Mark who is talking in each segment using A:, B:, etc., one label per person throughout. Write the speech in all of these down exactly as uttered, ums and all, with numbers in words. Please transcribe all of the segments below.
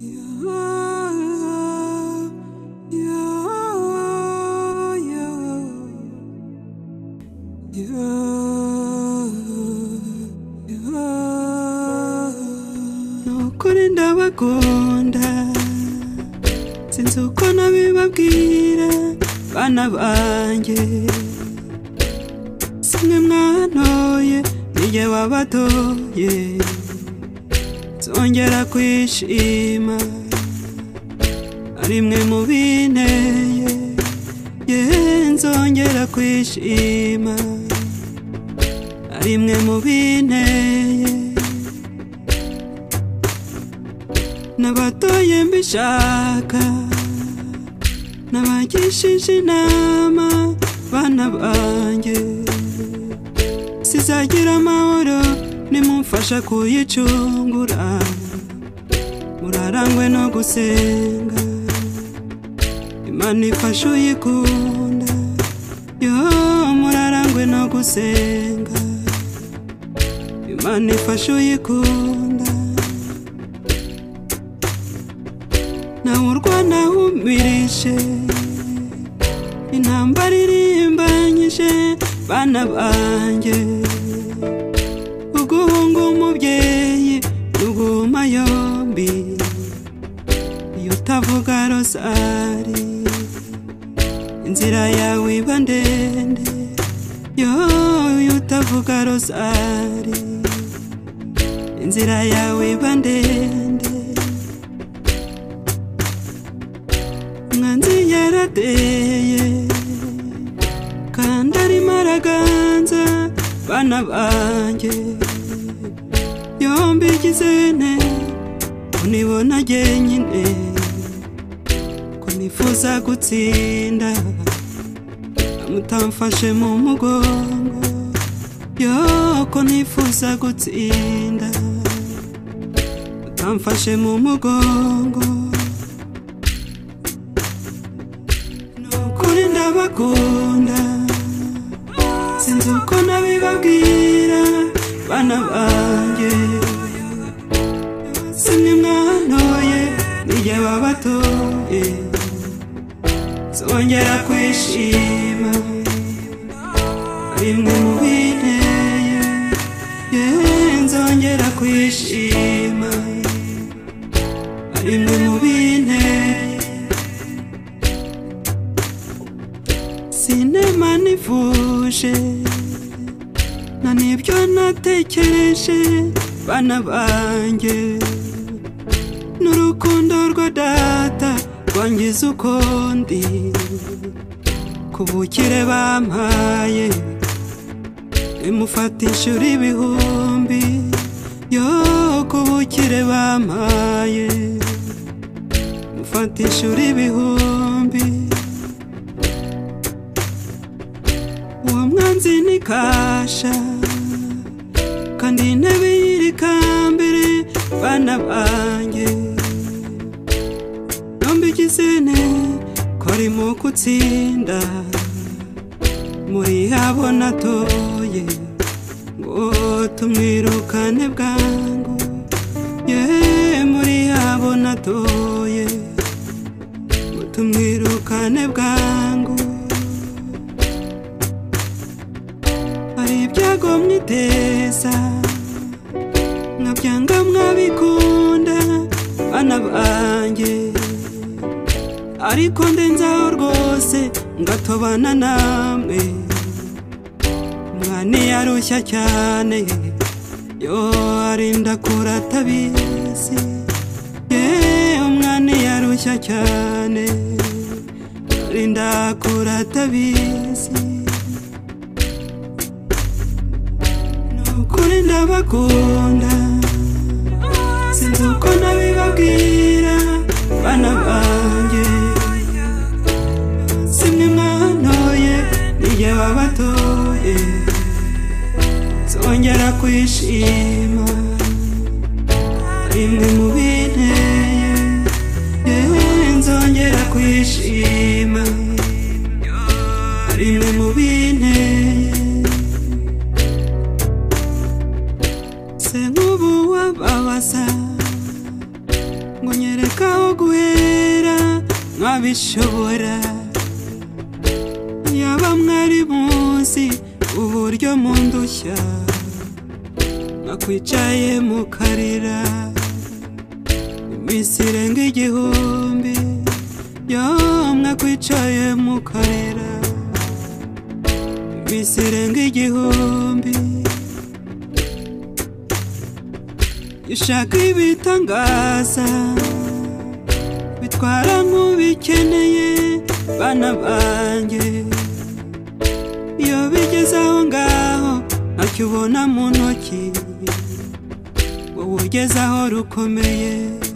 A: nukuri ndabakunda sinzi uko nabibabwira bana banjye simwe mwantoye nije wabatoye zongera kwishima arimwe mu binteye ye nzongera kwishima arimwe mu binteye nabatoye mbishaka nabagishije inama bana banjye sizagira amahoro nimumfasha kuyicungura murarangwe no gusenga Imana ifasha uyikunda yo murarangwe no gusenga Imana ifasha uyikunda nawe urwana humirishe intambara irimbanyije bana banjye uguhunga umubyeyi n'uguma yombi iyo utavuga rozari inzira yawe iba ndende yo iyo utavuga rozari inzira yawe iba ndende mwanzi yarateye kandi arimo araganza bana banjye yombi igizene unibona jyenyine ko nifuza gutsinda mutamfashe mu mugongo yo ko nifuza gutsinda mutamfashe mu mugongo nukuri ndabakunda sinzi uko nabibabwira bana banjye simwe mwantoye nije wabatoye zongera kwishima arimwe mu binteye ye nzongera kwishima arimwe mu binteye sinema nifuje na nibyo natekereje bana banjye n'urukundo rwa data rwangiza uko ndi kubukire bampaye imufatisha ibihumbi yo kubukire bampaye imufatisha ibihumbi uwo mwanzi ni kasha kandi intebe yiri kambere bana banjye nombigizene ko arimo gutsinda muri abo natoye ngo tumwirukane bwangu ye muri abo natoye ngo tumwirukane bwangu hari ibyago mwiteza nkabyanga mwabikunda bana banjye ariko ndenzaho rwose ngatobana namwe umwana yarushya cyane yo arinda kuratabizi ye umwana yarushya cyane arinda kuratabizi nukuri ndabakunda sinzi uko nabibabwira bana banjye simwe mwantoye nije wabatoye zongera kwishima rimwe mu binteye ye nzongera kwishima rimwe mu binteye se nk'ubu wababaza ngo nyereka mwabishobora yaba mwari muzi uburyo mundushya mwakwicaye mukarira iminsi irenga igihumbi yo mwakwicaye mukarira iminsi irenga igihumbi ushaka ibitangaza bitwara nk'ubikeneye bana banjye iyo bigeze aho ngaho ntacyo ubona mu ntoki wowe ugeze aho rukomeye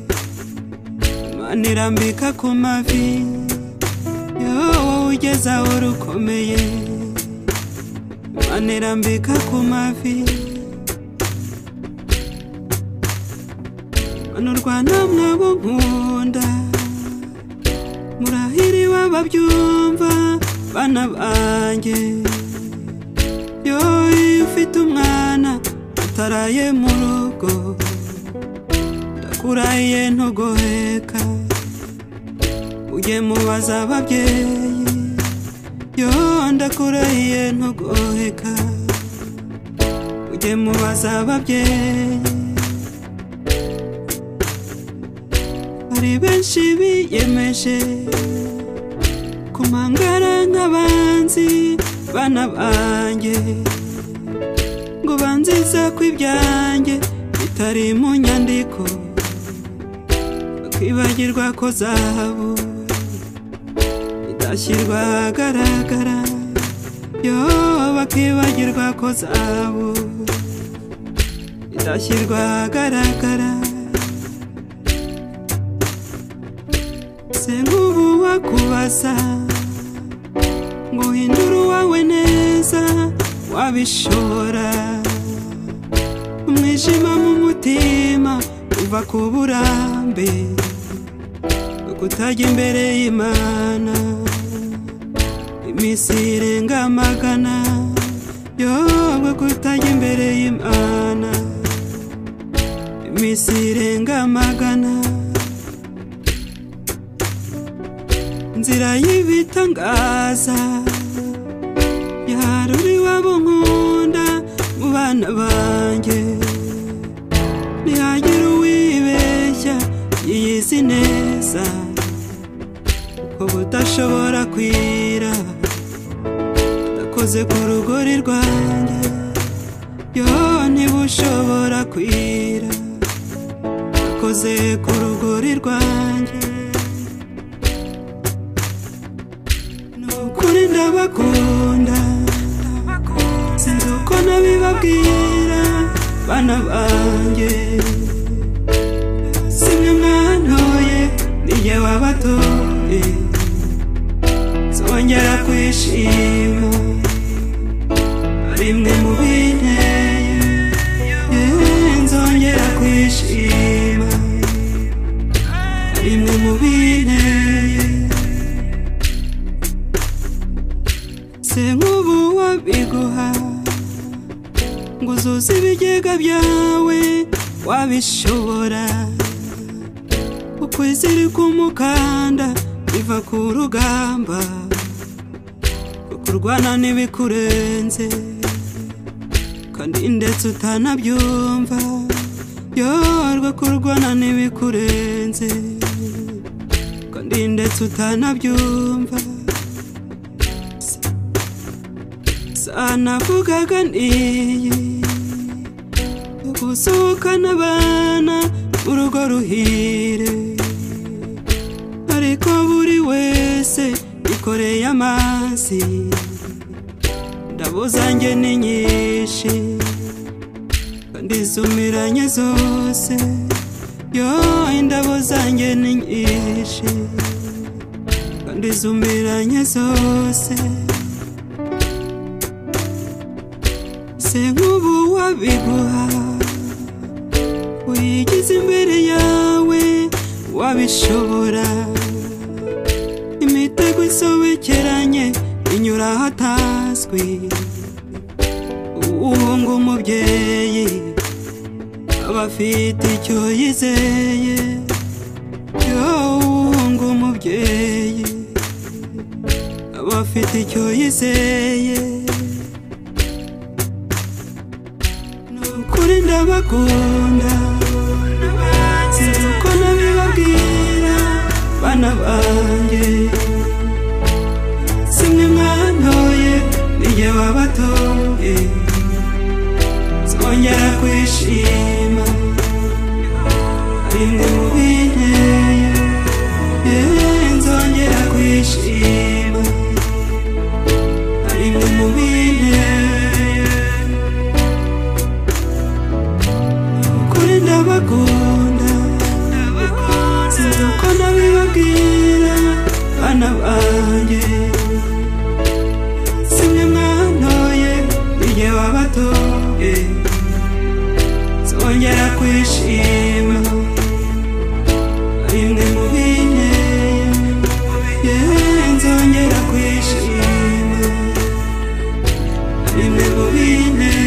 A: Imana irambika ku mavi yo wowe ugeze aho rukomeye Imana irambika ku mavi Manu Rwanda mwabo nkunda murahiriwe ababyumva bana banjye yo iyo ufite umwana ataraye mu rugo ndakurahiye ntugoheka ujye mubaza ababyeyi yo ndakurahiye ntugoheka ujye mubaza ababyeyi hari benshi biyemeje kumangara nk'abanzi bana banjye ngo banziza kw'ibyanjye bitari mu nyandiko bakibagirwa ko zahabu idashyirwa ahagaragara yo bakibagirwa ko zahabu idashyirwa ahagaragara se nk'ubu wakubaza ngo uhindure uwawe neza wabishobora umwijima mu mutima uva ku burambe kutajya imbere y'Imana iminsi irenga magana yo kutajya imbere y'Imana iminsi irenga magana inzira y'ibitangaza yaruri wabo nkunda mu bana banjye ntihagira uwibeshya yiyizi neza ko budashobora kwira adakoze ku rugori rwanjye yo ntibushobora kwira adakoze ku rugori rwanjye nukuri ndabakunda sinzi uko nabibabwira bana banjye simwe mwantoye nijye wabatoye zongera kwishima rimwe mu binteye nzongera kwishima rimwe mu binteye se nk'ubu wabiguha ngo uzuze ibigega byawe wabishobora ukwizirika umukanda biva ku rugamba kurwana n'ibikurenze kandi ndetse utanabyumva yorwa kurwana n'ibikurenze kandi ndetse utanabyumva sanavugaga n'iyi gusohokana abana urugo ruhire ariko buri wese ikoreye amazi ndabo zanjye ni nyinshi kandi zumiranye zose yo indabo zanjye ni nyinshi kandi zumiranye zose se nk'ubu wabiguha wigize imbere yawe wabishobora imitego isobekeranye inyura ahatazwi uwo ngo umubyeyi aba afite icyo yizeye yo uwo ngo umubyeyi abafite icyo yizeye. Nukuri ndabakunda, sinzi uko nabibabwira bana banjye. Simwe mwantoye nijye wabatoye, nzongera kwishima rimwe mu binteye. Nzongera kwishima rimwe mu binteye. Nukuri ndabakunda, sinzi uko nabibabwira bana banjye. Simwe mwantoye nijye wabatoye, nzongera kwishima rimwe mu binteye. Nzongera kwishima rimwe mu binteye.